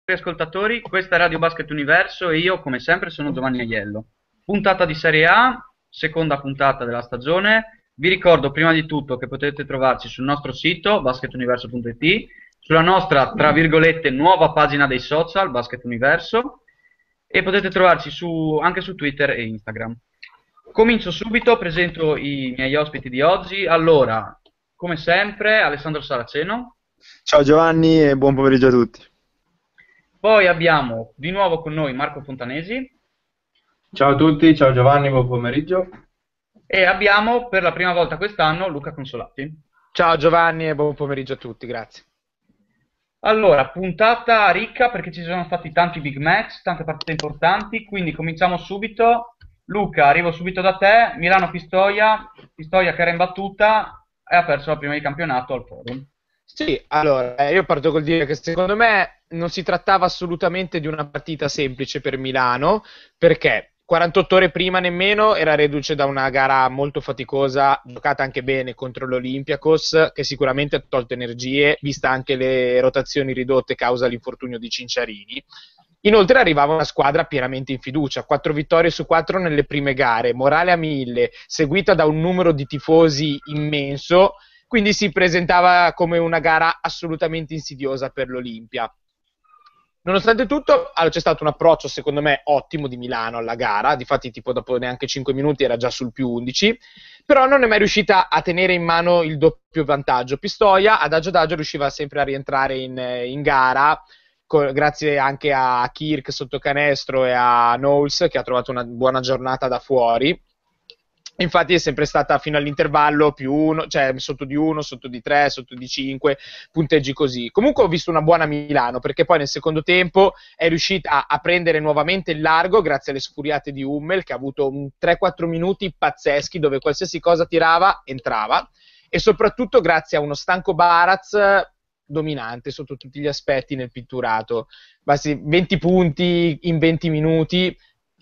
ascoltatori, questa è Radio Basket Universo e io, come sempre, sono Giovanni Aiello. Puntata di Serie A, seconda puntata della stagione. Vi ricordo prima di tutto che potete trovarci sul nostro sito basketuniverso.it, sulla nostra, tra virgolette, nuova pagina dei social, Basket Universo, e potete trovarci anche su Twitter e Instagram. Comincio subito, presento i miei ospiti di oggi. Allora, come sempre, Alessandro Saraceno. Ciao Giovanni e buon pomeriggio a tutti. Poi abbiamo di nuovo con noi Marco Fontanesi. Ciao a tutti, ciao Giovanni, buon pomeriggio. E abbiamo per la prima volta quest'anno Luca Consolati. Ciao Giovanni e buon pomeriggio a tutti, grazie. Allora, puntata ricca perché ci sono stati tanti big match, tante partite importanti, quindi cominciamo subito. Luca, arrivo subito da te. Milano-Pistoia, Pistoia che era in battuta e ha perso la prima di campionato al Forum. Sì, allora, io parto col dire che secondo me non si trattava assolutamente di una partita semplice per Milano, perché 48 ore prima nemmeno era reduce da una gara molto faticosa, giocata anche bene contro l'Olympiakos, che sicuramente ha tolto energie, vista anche le rotazioni ridotte causa l'infortunio di Cinciarini. Inoltre arrivava una squadra pienamente in fiducia, 4 vittorie su 4 nelle prime gare, morale a 1000, seguita da un numero di tifosi immenso, quindi si presentava come una gara assolutamente insidiosa per l'Olimpia. Nonostante tutto, c'è stato un approccio secondo me ottimo di Milano alla gara, difatti tipo dopo neanche 5 minuti era già sul più 11, però non è mai riuscita a tenere in mano il doppio vantaggio. Pistoia adagio adagio riusciva sempre a rientrare in gara, grazie anche a Kirk sotto canestro e a Knowles che ha trovato una buona giornata da fuori. Infatti è sempre stata fino all'intervallo più 1, cioè sotto di 1, sotto di 3, sotto di 5, punteggi così. Comunque ho visto una buona Milano, perché poi nel secondo tempo è riuscita a prendere nuovamente il largo grazie alle sfuriate di Hummel, che ha avuto un 3-4 minuti pazzeschi dove qualsiasi cosa tirava, entrava, e soprattutto grazie a uno stanco Baraz dominante sotto tutti gli aspetti nel pitturato. Basti 20 punti in 20 minuti,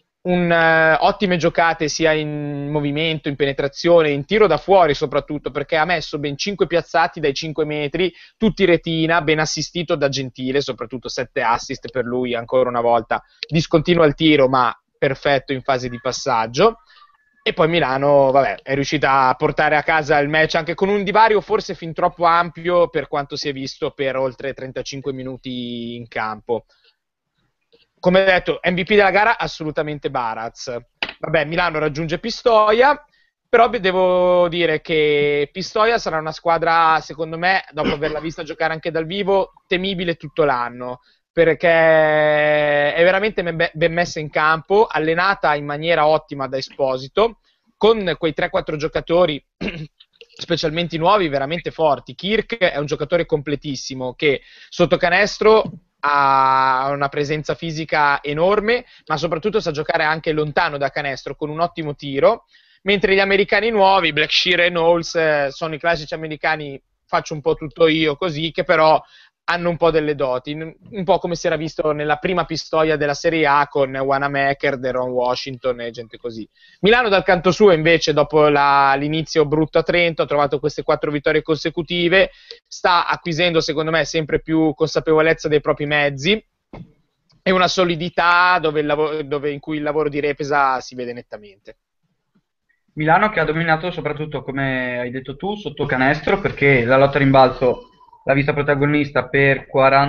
ottime giocate sia in movimento, in penetrazione, in tiro da fuori soprattutto, perché ha messo ben 5 piazzati dai 5 metri, tutti retina, ben assistito da Gentile, soprattutto 7 assist per lui ancora una volta, discontinuo al tiro ma perfetto in fase di passaggio. E poi Milano, vabbè, è riuscita a portare a casa il match anche con un divario forse fin troppo ampio per quanto si è visto per oltre 35 minuti in campo. Come detto, MVP della gara assolutamente Baraz. Vabbè, Milano raggiunge Pistoia, però devo dire che Pistoia sarà una squadra, secondo me, dopo averla vista giocare anche dal vivo, temibile tutto l'anno, perché è veramente ben messa in campo, allenata in maniera ottima da Esposito, con quei 3-4 giocatori specialmente nuovi, veramente forti. Kirk è un giocatore completissimo che sotto canestro ha una presenza fisica enorme, ma soprattutto sa giocare anche lontano da canestro con un ottimo tiro, mentre gli americani nuovi, Blackshear e Knowles, sono i classici americani faccio un po' tutto io così, che però hanno un po' delle doti, un po' come si era visto nella prima Pistoia della Serie A con Wanamaker, Deron Washington e gente così. Milano dal canto suo invece dopo l'inizio brutto a Trento ha trovato queste 4 vittorie consecutive, sta acquisendo secondo me sempre più consapevolezza dei propri mezzi e una solidità in cui il lavoro di Repesa si vede nettamente. Milano che ha dominato soprattutto, come hai detto tu, sotto canestro, perché la lotta a rimbalzo l'ha vista protagonista per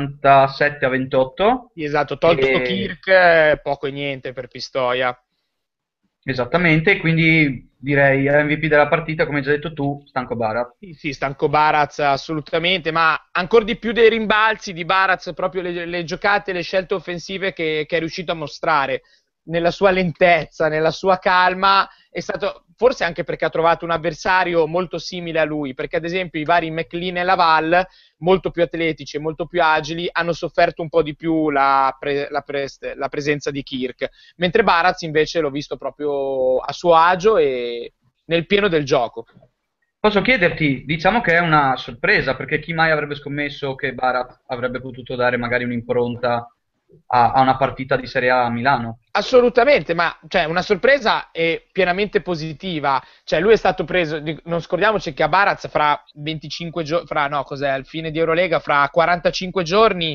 47-28. Esatto, tolto Kirk, poco e niente per Pistoia. Esattamente, quindi direi MVP della partita, come hai già detto tu, Stanko Baraz. Sì, Stanko Baraz assolutamente, ma ancora di più dei rimbalzi di Baraz, proprio le giocate, le scelte offensive che è riuscito a mostrare nella sua lentezza, nella sua calma, è stato forse anche perché ha trovato un avversario molto simile a lui, perché ad esempio i vari McLean e Laval, molto più atletici e molto più agili, hanno sofferto un po' di più la presenza di Kirk, mentre Baraz invece l'ho visto proprio a suo agio e nel pieno del gioco. Posso chiederti, diciamo che è una sorpresa, perché chi mai avrebbe scommesso che Baraz avrebbe potuto dare magari un'impronta a una partita di Serie A a Milano? Assolutamente, ma cioè, una sorpresa è pienamente positiva. Cioè, lui è stato preso, non scordiamoci che a Baraz fra 25 giorni, al fine di Eurolega, fra 45 giorni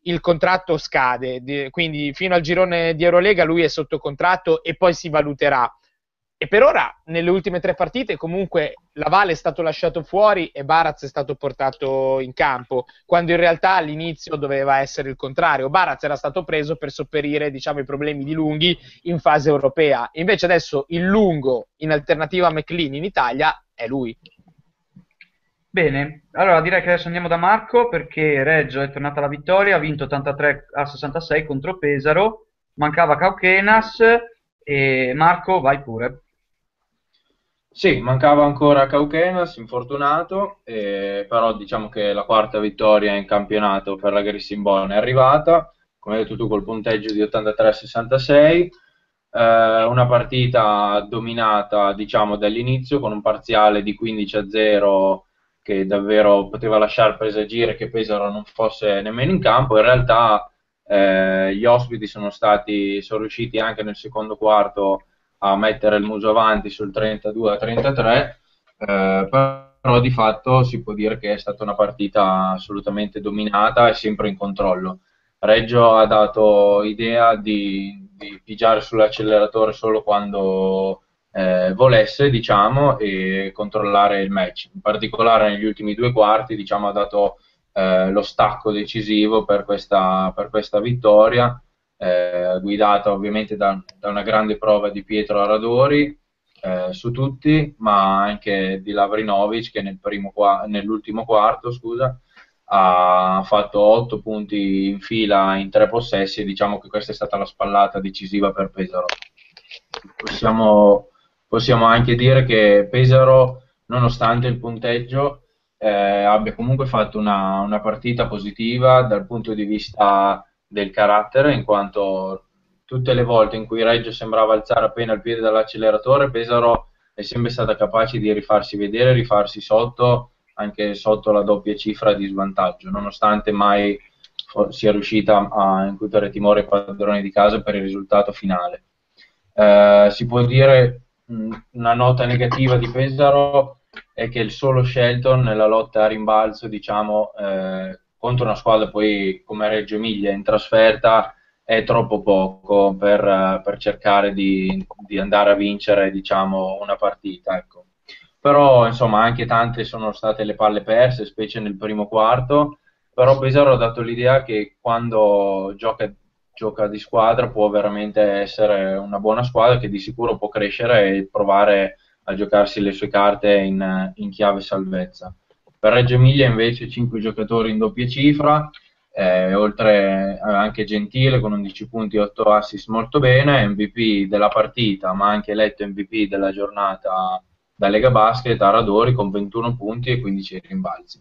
il contratto scade, quindi fino al girone di Eurolega lui è sotto contratto e poi si valuterà. E per ora, nelle ultime 3 partite, comunque Laval è stato lasciato fuori e Baraz è stato portato in campo, quando in realtà all'inizio doveva essere il contrario. Baraz era stato preso per sopperire, diciamo, i problemi di Lunghi in fase europea. Invece adesso il lungo, in alternativa a McLean in Italia, è lui. Bene, allora direi che adesso andiamo da Marco perché Reggio è tornata alla vittoria, ha vinto 83-66 contro Pesaro, mancava Cauquenas e Marco vai pure. Sì, mancava ancora Cauquenas, infortunato, però diciamo che la quarta vittoria in campionato per la Grisimbona è arrivata, come hai detto tu col punteggio di 83-66, una partita dominata diciamo dall'inizio con un parziale di 15-0 che davvero poteva lasciare presagire che Pesaro non fosse nemmeno in campo. In realtà gli ospiti sono riusciti anche nel secondo quarto a mettere il muso avanti sul 32-33, però di fatto si può dire che è stata una partita assolutamente dominata e sempre in controllo. Reggio ha dato idea di pigiare sull'acceleratore solo quando volesse, diciamo, e controllare il match. In particolare negli ultimi 2 quarti, diciamo, ha dato lo stacco decisivo per questa vittoria, guidata ovviamente da una grande prova di Pietro Aradori su tutti, ma anche di Lavrinovic che nell'ultimo quarto, scusa, ha fatto 8 punti in fila in 3 possessi e diciamo che questa è stata la spallata decisiva per Pesaro. Possiamo anche dire che Pesaro, nonostante il punteggio, abbia comunque fatto una partita positiva dal punto di vista del carattere, in quanto tutte le volte in cui Reggio sembrava alzare appena il piede dall'acceleratore, Pesaro è sempre stata capace di rifarsi vedere, rifarsi sotto, anche sotto la doppia cifra di svantaggio, nonostante mai sia riuscita a incutere timore ai padroni di casa per il risultato finale. Si può dire una nota negativa di Pesaro è che il solo Shelton nella lotta a rimbalzo, diciamo, contro una squadra poi come Reggio Emilia in trasferta è troppo poco per cercare di andare a vincere, diciamo, una partita, ecco. Però insomma anche tante sono state le palle perse, specie nel primo quarto, però Pesaro ha dato l'idea che quando gioca di squadra può veramente essere una buona squadra che di sicuro può crescere e provare a giocarsi le sue carte in chiave salvezza. Per Reggio Emilia invece 5 giocatori in doppia cifra, oltre anche Gentile con 11 punti e 8 assist molto bene, MVP della partita ma anche eletto MVP della giornata da Lega Basket, Aradori con 21 punti e 15 rimbalzi.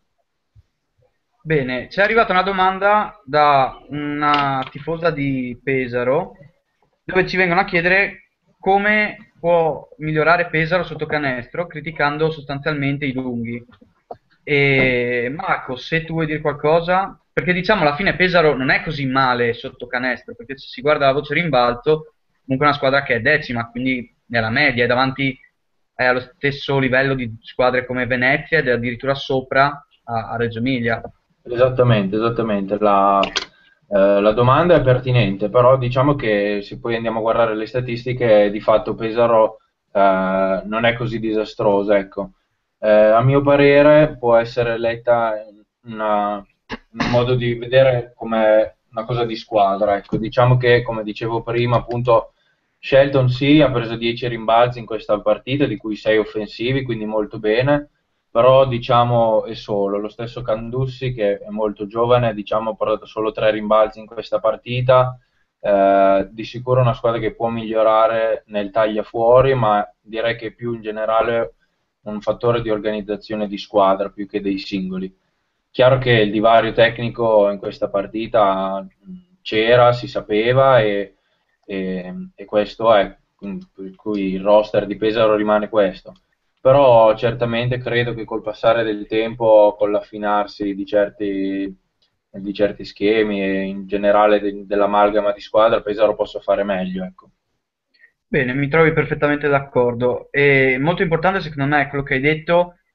Bene, ci è arrivata una domanda da una tifosa di Pesaro dove ci vengono a chiedere come può migliorare Pesaro sotto canestro criticando sostanzialmente i lunghi. E Marco, se tu vuoi dire qualcosa, perché diciamo alla fine Pesaro non è così male sotto canestro, perché se si guarda la voce rimbalzo, comunque è una squadra che è decima, quindi nella media, è allo stesso livello di squadre come Venezia ed è addirittura sopra a Reggio Emilia. Esattamente, esattamente. La domanda è pertinente, però diciamo che se poi andiamo a guardare le statistiche, di fatto Pesaro non è così disastrosa, ecco. A mio parere può essere letta un modo di vedere come una cosa di squadra, ecco. Diciamo che, come dicevo prima, appunto, Shelton sì, ha preso 10 rimbalzi in questa partita, di cui 6 offensivi, quindi molto bene, però diciamo è solo. Lo stesso Candussi, che è molto giovane, diciamo, ha portato solo 3 rimbalzi in questa partita, di sicuro è una squadra che può migliorare nel taglia fuori, ma direi che più in generale un fattore di organizzazione di squadra più che dei singoli. Chiaro che il divario tecnico in questa partita c'era, si sapeva e questo è, per cui il roster di Pesaro rimane questo. Però certamente credo che col passare del tempo, con l'affinarsi di certi schemi e in generale dell'amalgama di squadra, Pesaro possa fare meglio, ecco. Bene, mi trovi perfettamente d'accordo. E molto importante secondo me è quello che hai detto,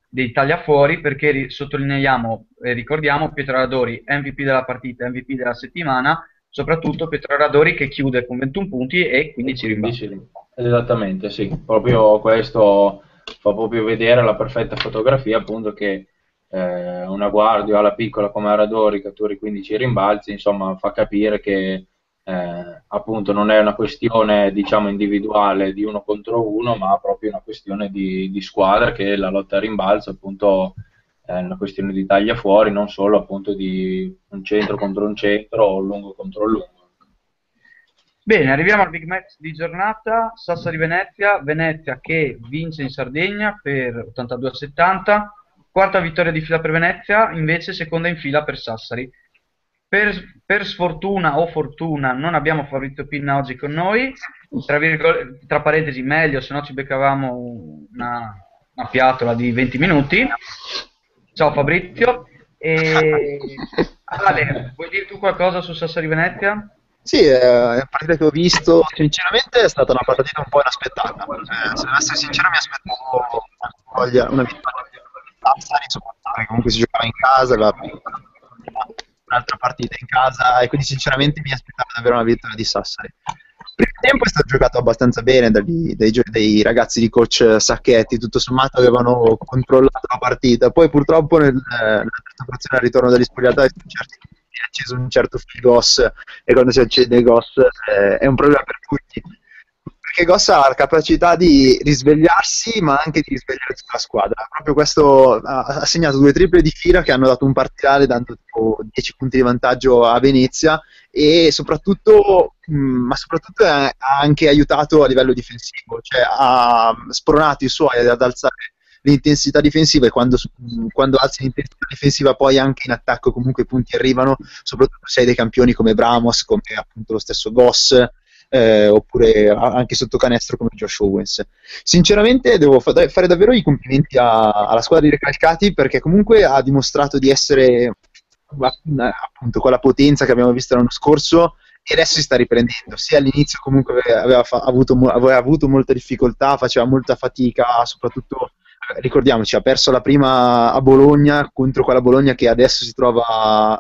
dei tagliafuori, perché sottolineiamo e ricordiamo Pietro Radori MVP della partita, MVP della settimana, soprattutto Pietro Radori che chiude con 21 punti e 15 rimbalzi. Esattamente, sì, proprio questo fa proprio vedere la perfetta fotografia, appunto, che una guardiola piccola come Radori cattura 15 rimbalzi, insomma, fa capire che appunto non è una questione, diciamo, individuale di uno contro uno, ma proprio una questione di squadra, che la lotta a rimbalzo, appunto, è una questione di taglia fuori, non solo appunto di un centro contro un centro o un lungo contro un lungo. Bene, arriviamo al big match di giornata, Sassari-Venezia, Venezia che vince in Sardegna per 82-70, quarta vittoria di fila per Venezia, invece seconda in fila per Sassari. Per sfortuna o fortuna non abbiamo Fabrizio Pinna oggi con noi, tra parentesi meglio, se no ci beccavamo una piatola di 20 minuti. Ciao Fabrizio. Ale, vuoi dire tu qualcosa su Sassari-Venezia? Sì, è una partita che ho visto, sinceramente è stata una partita un po' inaspettata. Se devo essere sincero mi aspettavo una vittoria di Sassari, soprattutto perché comunque si giocava in casa, aveva un'altra partita in casa e quindi sinceramente mi aspettavo davvero una vittoria di Sassari. Il primo tempo è stato giocato abbastanza bene dai ragazzi di coach Sacchetti, tutto sommato avevano controllato la partita, poi purtroppo nella terza frazione al ritorno dagli spogliatoi è acceso un certo Goss, e quando si accende Goss è un problema per tutti, perché Goss ha la capacità di risvegliarsi ma anche di risvegliare tutta la squadra. Proprio questo ha segnato 2 triple di fila che hanno dato un parziale dando tipo 10 punti di vantaggio a Venezia, e soprattutto ha anche aiutato a livello difensivo, cioè ha spronato i suoi ad alzare l'intensità difensiva, e quando alzi l'intensità difensiva poi anche in attacco comunque i punti arrivano, soprattutto se hai dei campioni come Bramos, come appunto lo stesso Goss, oppure anche sotto canestro come Josh Owens. Sinceramente devo fare davvero i complimenti alla squadra di Recalcati, perché comunque ha dimostrato di essere appunto quella potenza che abbiamo visto l'anno scorso, e adesso si sta riprendendo. Sì, all'inizio comunque aveva avuto molta difficoltà, faceva molta fatica, soprattutto ricordiamoci, ha perso la prima a Bologna contro quella Bologna che adesso si trova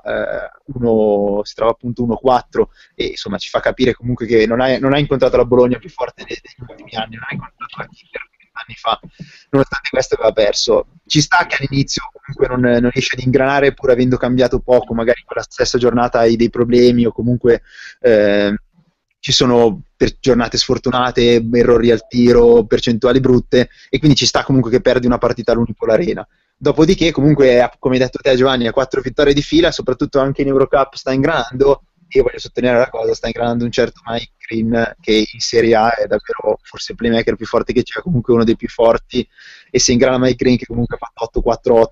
appunto 1-4, e insomma ci fa capire comunque che non ha incontrato la Bologna più forte degli ultimi anni, non ha incontrato la Kicker 20 anni fa, nonostante questo aveva perso. Ci sta che all'inizio comunque non riesce ad ingranare, pur avendo cambiato poco, magari quella stessa giornata hai dei problemi, o comunque ci sono per giornate sfortunate, errori al tiro, percentuali brutte, e quindi ci sta comunque che perdi una partita all'Unipol Arena. Dopodiché comunque, come hai detto te Giovanni, ha 4 vittorie di fila, soprattutto anche in Eurocup sta ingranando. Io voglio sottolineare la cosa, sta ingranando un certo Mike Green, che in Serie A è davvero forse il playmaker più forte che c'è, comunque uno dei più forti, e se ingrana Mike Green, che comunque ha fatto 8-4-8,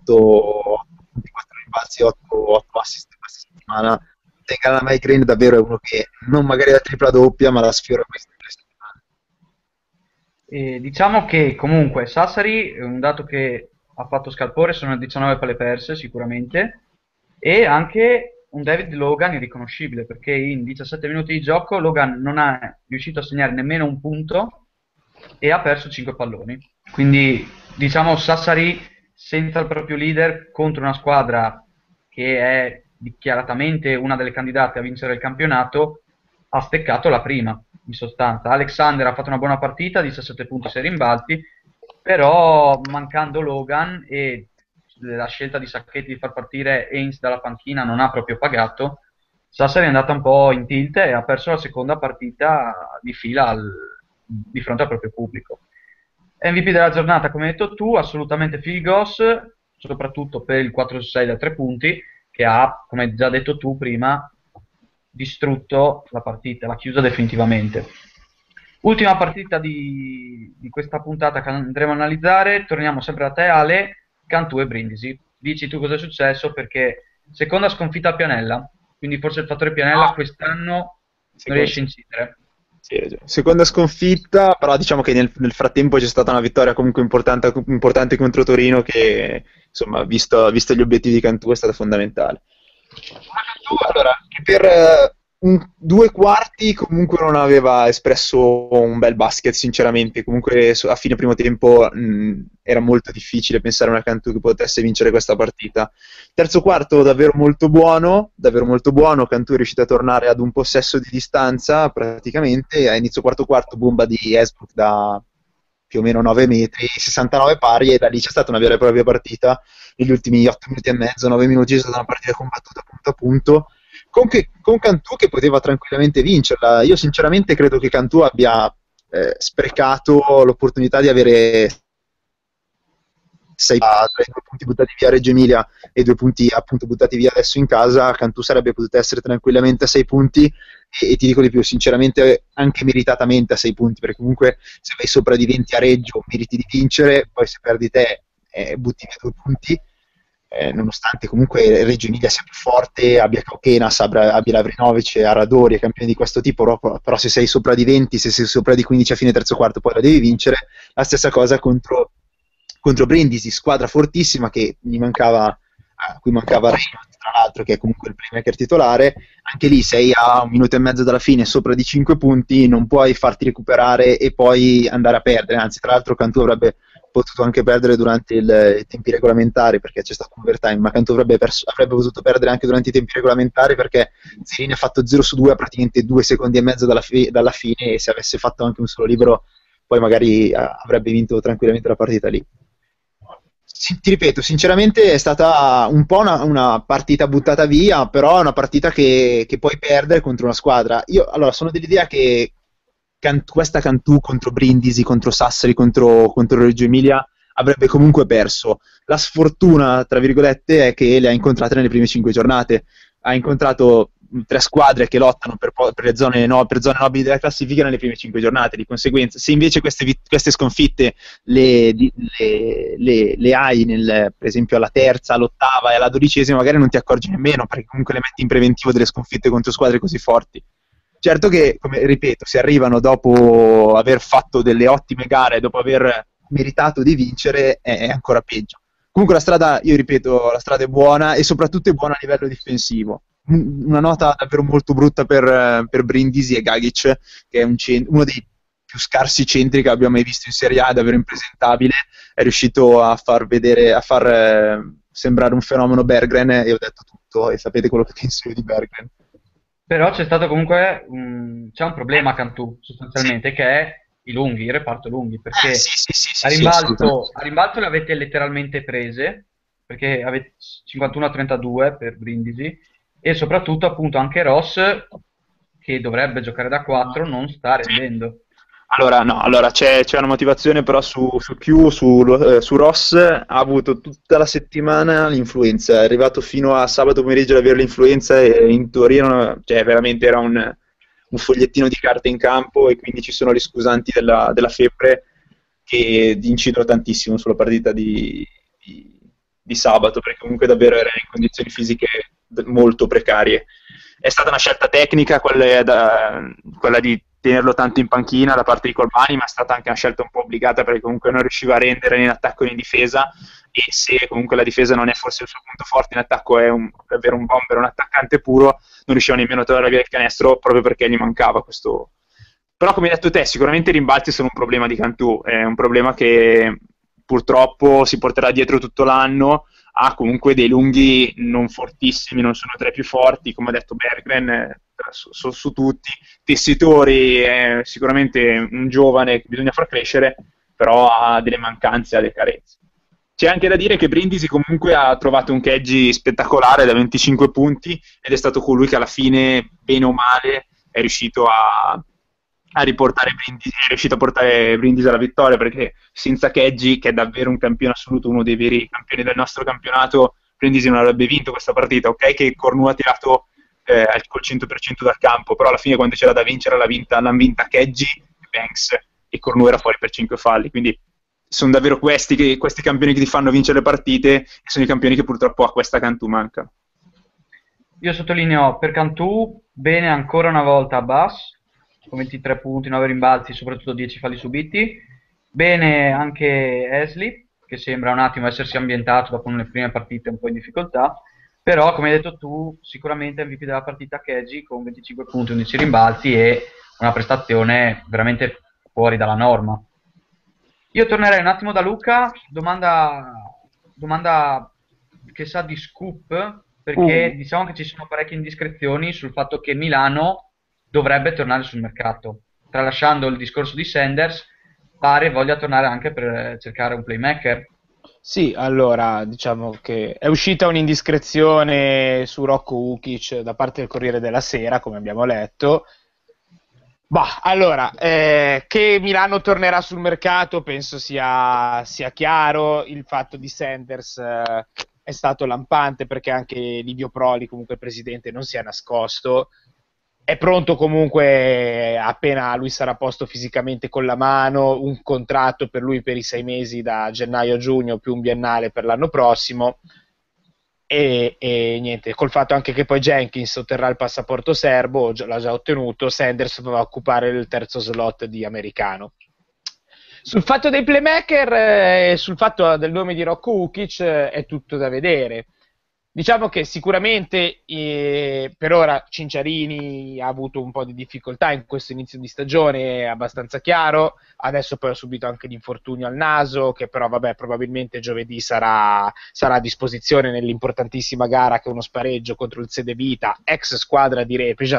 4 rimbalzi, 8 assist questa settimana, la Mike Green davvero è uno che non magari la tripla doppia, ma la sfiora queste 3 settimane. Diciamo che comunque Sassari, un dato che ha fatto scalpore, sono 19 palle perse sicuramente, e anche un David Logan irriconoscibile, perché in 17 minuti di gioco Logan non è riuscito a segnare nemmeno un punto e ha perso 5 palloni. Quindi diciamo Sassari senza il proprio leader contro una squadra che è dichiaratamente una delle candidate a vincere il campionato, ha steccato la prima, in sostanza. Alexander ha fatto una buona partita, 17 punti, 6 rimbalzi, però mancando Logan e la scelta di Sacchetti di far partire Haynes dalla panchina non ha proprio pagato, Sassari è andata un po' in tilt e ha perso la seconda partita di fila di fronte al proprio pubblico. MVP della giornata, come hai detto tu, assolutamente Phil Goss, soprattutto per il 4-6 da 3 punti, che ha, come già detto tu prima, distrutto la partita, l'ha chiusa definitivamente. Ultima partita di questa puntata che andremo a analizzare, torniamo sempre a te Ale, Cantù e Brindisi. Dici tu cosa è successo, perché seconda sconfitta a Pianella, quindi forse il fattore Pianella quest'anno non riesce a incidere. Sì, seconda sconfitta, però diciamo che nel frattempo c'è stata una vittoria comunque importante contro Torino, che insomma, visto gli obiettivi di Cantù, è stata fondamentale. Cantù, allora, che per due quarti comunque non aveva espresso un bel basket, sinceramente. Comunque a fine primo tempo era molto difficile pensare a una Cantù che potesse vincere questa partita. Terzo quarto davvero molto buono, davvero molto buono. Cantù è riuscito a tornare ad un possesso di distanza praticamente. A inizio quarto quarto bomba di Esbrook da più o meno 9 metri, 69 pari, e da lì c'è stata una vera e propria partita. Negli ultimi 8 minuti e mezzo, 9 minuti, è stata una partita combattuta punto a punto, con Cantù che poteva tranquillamente vincerla. Io sinceramente credo che Cantù abbia sprecato l'opportunità di avere 6 tra i 2 punti buttati via a Reggio Emilia e 2 punti appunto buttati via adesso in casa. Cantù sarebbe potuto essere tranquillamente a 6 punti, e ti dico di più, sinceramente anche meritatamente a 6 punti, perché comunque se vai sopra di 20 a Reggio meriti di vincere, poi se perdi te butti via 2 punti. Nonostante comunque Reggio Emilia sia più forte, abbia Cauchenas, abbia Lavrinovic, Aradori e campioni di questo tipo, però se sei sopra di 20, se sei sopra di 15 a fine terzo quarto poi la devi vincere. La stessa cosa contro Brindisi, squadra fortissima che gli mancava, a cui mancava Reynolds, tra l'altro, che è comunque il playmaker titolare. Anche lì sei a 1 minuto e mezzo dalla fine sopra di 5 punti, non puoi farti recuperare e poi andare a perdere. Anzi, tra l'altro Cantù avrebbe potuto anche perdere durante i tempi regolamentari, perché c'è stato un overtime, ma Cantù avrebbe potuto perdere anche durante i tempi regolamentari, perché Zirini ha fatto 0 su 2 a praticamente 2 secondi e mezzo dalla fine, e se avesse fatto anche un solo libero poi magari avrebbe vinto tranquillamente la partita lì. Ti ripeto, sinceramente è stata un po' una partita buttata via, però è una partita che puoi perdere contro una squadra. Io allora sono dell'idea che questa Cantù contro Brindisi, contro Sassari, contro Reggio Emilia avrebbe comunque perso. La sfortuna, tra virgolette, è che le ha incontrate nelle prime 5 giornate. Ha incontrato 3 squadre che lottano per le zone nobili della classifica nelle prime 5 giornate. Di conseguenza, se invece queste sconfitte le hai per esempio alla terza, all'ottava e alla 12ª, magari non ti accorgi nemmeno, perché comunque le metti in preventivo delle sconfitte contro squadre così forti. Certo che, come ripeto, se arrivano dopo aver fatto delle ottime gare, dopo aver meritato di vincere, è ancora peggio. Comunque la strada, io ripeto, la strada è buona, e soprattutto è buona a livello difensivo. Una nota davvero molto brutta per Brindisi e Gagic, che è uno dei più scarsi centri che abbia mai visto in Serie A, davvero impresentabile. È riuscito a far sembrare un fenomeno Berggren, e ho detto tutto, e sapete quello che penso io di Berggren. Però c'è stato comunque c'è un problema a Cantù, sostanzialmente, che è i lunghi, il reparto lunghi, perché a rimbalzo le avete letteralmente prese, perché avete 51-32 per Brindisi, e soprattutto appunto anche Ross, che dovrebbe giocare da 4, non sta rendendo. Allora c'è una motivazione però su Ross. Ha avuto tutta la settimana l'influenza, è arrivato fino a sabato pomeriggio ad avere l'influenza, e in teoria cioè, veramente era un fogliettino di carta in campo, e quindi ci sono gli scusanti della febbre che incidono tantissimo sulla partita di sabato, perché comunque davvero era in condizioni fisiche molto precarie. È stata una scelta tecnica quella di tenerlo tanto in panchina da parte di Colmani, ma è stata anche una scelta un po' obbligata, perché comunque non riusciva a rendere né in attacco né in difesa, e se comunque la difesa non è forse il suo punto forte, in attacco è davvero un bomber, un attaccante puro, non riusciva nemmeno a trovare via il canestro, proprio perché gli mancava questo. Però come hai detto te, sicuramente i rimbalzi sono un problema di Cantù, è un problema che purtroppo si porterà dietro tutto l'anno. Ha comunque dei lunghi non fortissimi, non sono tra i più forti, come ha detto Berggren, su tutti. Tessitori è sicuramente un giovane che bisogna far crescere, però ha delle mancanze, ha delle carenze. C'è anche da dire che Brindisi comunque ha trovato un Keggi spettacolare da 25 punti, ed è stato colui che alla fine, bene o male, è riuscito a riportare Brindisi, è riuscito a portare Brindisi alla vittoria, perché senza Keggi, che è davvero un campione assoluto, uno dei veri campioni del nostro campionato, Brindisi non avrebbe vinto questa partita. Ok che Cornu ha tirato col 100% dal campo, però alla fine quando c'era da vincere l'hanno vinta Keggi, Banks, e Cornu era fuori per 5 falli, quindi sono davvero questi campioni che ti fanno vincere le partite, e sono i campioni che purtroppo a questa Cantù mancano. Io sottolineo per Cantù bene ancora una volta Abbas, con 23 punti, 9 rimbalzi, soprattutto 10 falli subiti. Bene anche Esli, che sembra un attimo essersi ambientato dopo le prime partite un po' in difficoltà. Però, come hai detto tu, sicuramente MVP della partita Keji con 25 punti, 11 rimbalzi e una prestazione veramente fuori dalla norma. Io tornerei un attimo da Luca, domanda che sa di scoop, perché diciamo che ci sono parecchie indiscrezioni sul fatto che Milano dovrebbe tornare sul mercato. Tralasciando il discorso di Sanders, pare voglia tornare anche per cercare un playmaker. Sì, allora, diciamo che è uscita un'indiscrezione su Rocco Ukic da parte del Corriere della Sera, come abbiamo letto. Bah, allora, che Milano tornerà sul mercato penso sia chiaro. Il fatto di Sanders è stato lampante, perché anche Livio Proli, comunque il presidente, non si è nascosto. È pronto comunque, appena lui sarà a posto fisicamente con la mano, un contratto per lui per i 6 mesi da gennaio a giugno più un biennale per l'anno prossimo. E niente, col fatto anche che poi Jenkins otterrà il passaporto serbo, l'ha già ottenuto, Sanders va a occupare il terzo slot di americano. Sul fatto dei playmaker, sul fatto del nome di Rocco Ukic, è tutto da vedere. Diciamo che sicuramente per ora Cinciarini ha avuto un po' di difficoltà in questo inizio di stagione, è abbastanza chiaro. Adesso poi ha subito anche l'infortunio al naso, che però vabbè, probabilmente giovedì sarà a disposizione nell'importantissima gara che è uno spareggio contro il Cedevita, ex squadra di Repeja,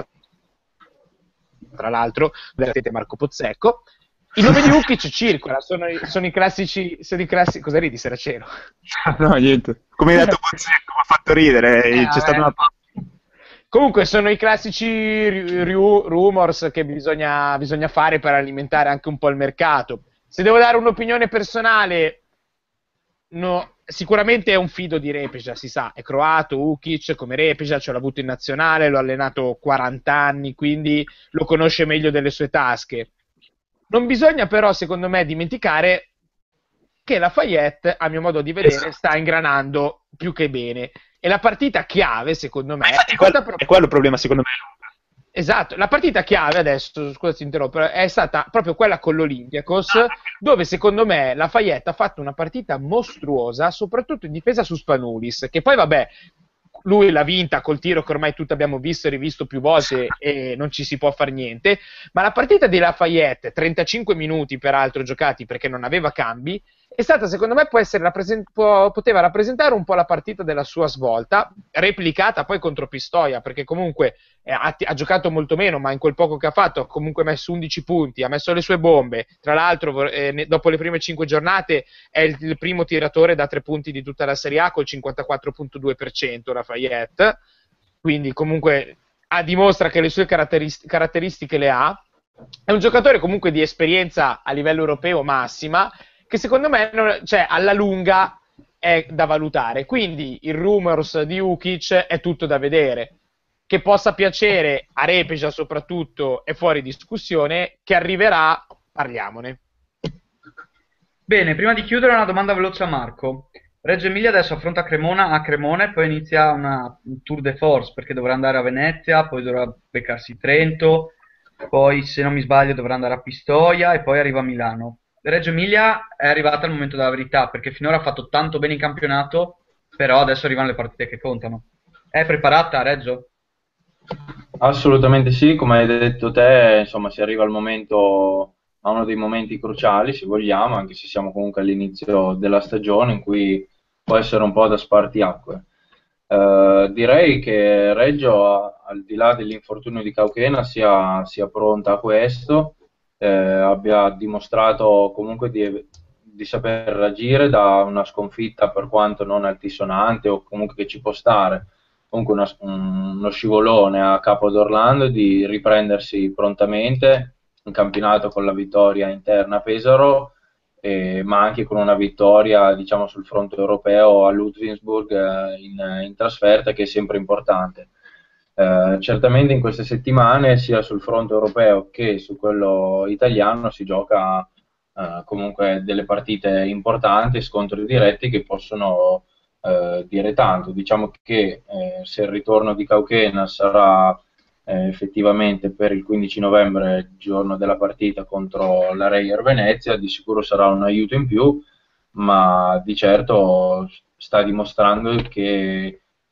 tra l'altro, vedete Marco Pozzecco. Il nome di Ukic circola, sono i classici, cosa ridi, Seraceno? No, niente. Come hai detto Pozzecco, mi ha fatto ridere. C'è stata una... Comunque sono i classici rumors che bisogna fare per alimentare anche un po' il mercato. Se devo dare un'opinione personale, no, sicuramente è un fido di Repeja, si sa, è croato, Ukic, come Repeja, ce l'ha avuto in nazionale, l'ho allenato 40 anni, quindi lo conosce meglio delle sue tasche. Non bisogna però, secondo me, dimenticare che Lafayette, a mio modo di vedere, sta ingranando più che bene. E la partita chiave, secondo me, infatti è quello il problema, secondo me, Luca. Esatto, la partita chiave adesso, scusa ti interrompo, è stata proprio quella con l'Olympiacos, dove secondo me Lafayette ha fatto una partita mostruosa, soprattutto in difesa su Spanulis, che poi vabbè, lui l'ha vinta col tiro che ormai tutti abbiamo visto e rivisto più volte e non ci si può fare niente, ma la partita di Lafayette, 35 minuti peraltro giocati perché non aveva cambi, è stata, secondo me, poteva rappresentare un po' la partita della sua svolta, replicata poi contro Pistoia, perché comunque ha giocato molto meno, ma in quel poco che ha fatto ha comunque messo 11 punti, ha messo le sue bombe. Tra l'altro, dopo le prime 5 giornate è il primo tiratore da 3 punti di tutta la Serie A col 54,2% Lafayette, quindi comunque dimostra che le sue caratteristiche le ha. È un giocatore comunque di esperienza a livello europeo massima, che secondo me alla lunga è da valutare. Quindi il rumors di Ukic è tutto da vedere. Che possa piacere a Repeja soprattutto è fuori discussione, che arriverà, parliamone. Bene, prima di chiudere una domanda veloce a Marco. Reggio Emilia adesso affronta Cremona a Cremone, poi inizia un tour de force perché dovrà andare a Venezia, poi dovrà beccarsi Trento, poi se non mi sbaglio dovrà andare a Pistoia e poi arriva a Milano. Reggio Emilia è arrivata al momento della verità perché finora ha fatto tanto bene in campionato, però adesso arrivano le partite che contano. È preparata Reggio? Assolutamente sì, come hai detto te, insomma, si arriva al momento, a uno dei momenti cruciali, se vogliamo, anche se siamo comunque all'inizio della stagione in cui può essere un po' da spartiacque. Direi che Reggio, al di là dell'infortunio di Cauchena, sia pronta a questo, abbia dimostrato comunque di saper agire da una sconfitta per quanto non altisonante o comunque che ci può stare, comunque uno scivolone a Capo d'Orlando, di riprendersi prontamente in campionato con la vittoria interna a Pesaro, ma anche con una vittoria, diciamo, sul fronte europeo a Ludwigsburg in trasferta, che è sempre importante. Certamente in queste settimane, sia sul fronte europeo che su quello italiano, si gioca comunque delle partite importanti, scontri diretti che possono dire tanto. Diciamo che se il ritorno di Cauchena sarà effettivamente per il 15 novembre, giorno della partita contro la Reyer Venezia, di sicuro sarà un aiuto in più, ma di certo sta dimostrando che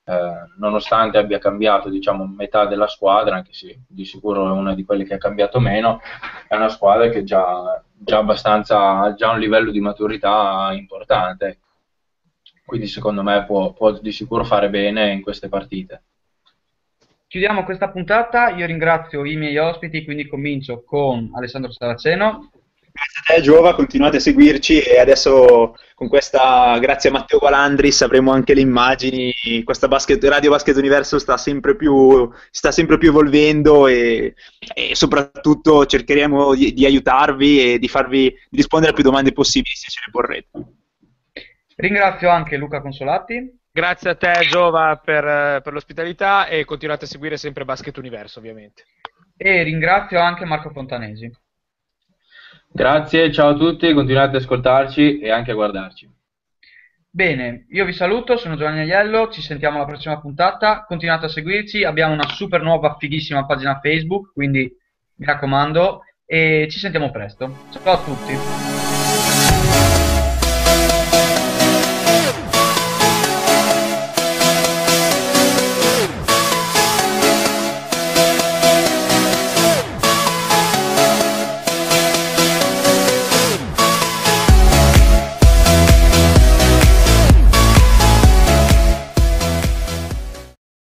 nonostante abbia cambiato, diciamo, metà della squadra, anche se di sicuro è una di quelle che ha cambiato meno, è una squadra che già abbastanza, ha già un livello di maturità importante, quindi secondo me può di sicuro fare bene in queste partite. Chiudiamo questa puntata, io ringrazio i miei ospiti, quindi comincio con Alessandro Saraceno. Grazie a te Giova, continuate a seguirci e adesso con questa, grazie a Matteo Gualandris, avremo anche le immagini, questa Radio Basket Universo sta sempre più evolvendo e soprattutto cercheremo di aiutarvi e di farvi rispondere a più domande possibili se ce le porrete. Ringrazio anche Luca Consolati. Grazie a te Giova per l'ospitalità e continuate a seguire sempre Basket Universo ovviamente. E ringrazio anche Marco Fontanesi. Grazie, ciao a tutti, continuate ad ascoltarci e anche a guardarci. Bene, io vi saluto, sono Giovanni Aiello, ci sentiamo alla prossima puntata, continuate a seguirci, abbiamo una super nuova fighissima pagina Facebook, quindi mi raccomando, e ci sentiamo presto. Ciao a tutti!